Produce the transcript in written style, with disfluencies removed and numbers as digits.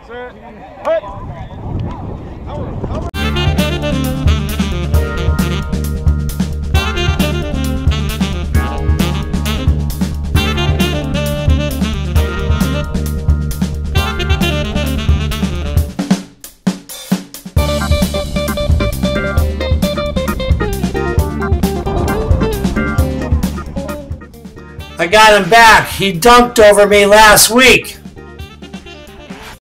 Set. Hut. I got him back. He dunked over me last week.